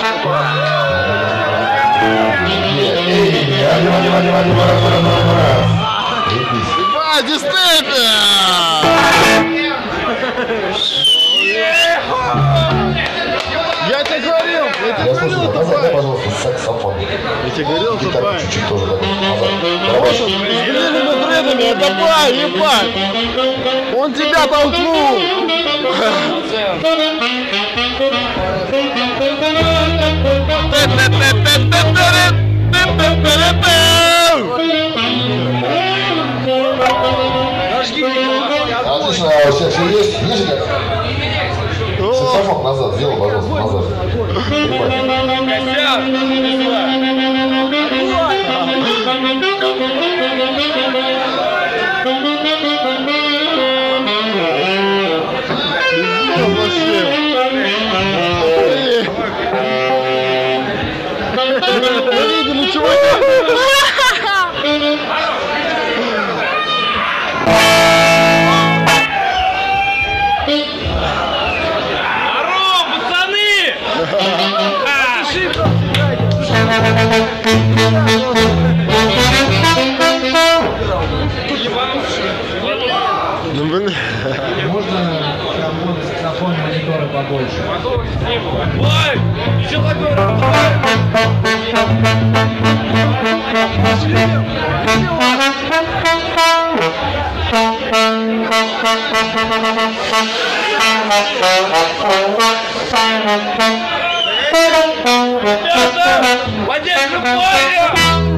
Дистепия! Я тебе говорил, назад, пожалуйста, саксофон. Я тебе говорил, что гитару чуть-чуть тоже так назад. Слушай, с длинными дредами, давай, ебать! Он тебя толкнул! Отлично, а у всех все есть? Есть ли? Саксофон назад, сделай, пожалуйста, назад. Видели, чего? Можно саксофон, мониторы побольше. Ой, еще такое. Поддержка поля!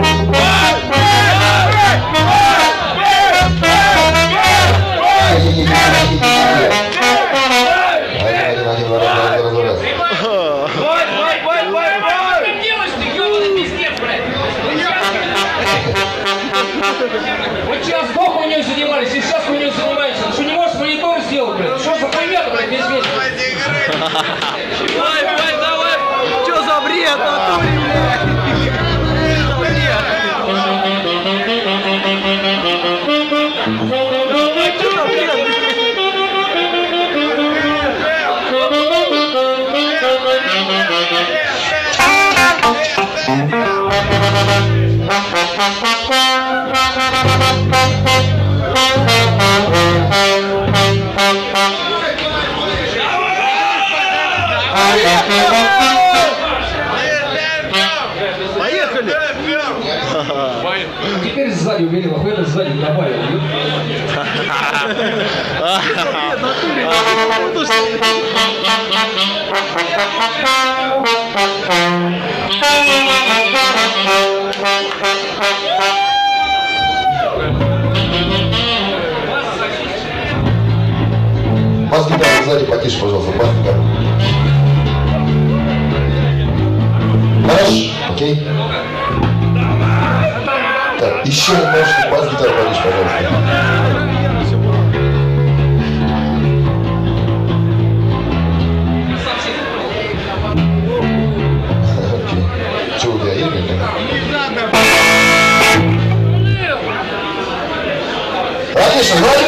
Вот сейчас сколько у нее занимались, и сейчас у нее занимаемся. Ты что, не можешь монитор сделать, блядь? Что за хуйня, блядь, весь вечер? Давай, давай! Что за бред, натуре, блядь? Поехали! Теперь сзади убери, выходит сзади добавил. Бас-гитару сзади потише, пожалуйста, бас-гитару. Наш, окей? Так, еще немножко бас-гитару потише, пожалуйста. Окей. Что у тебя есть? Конечно,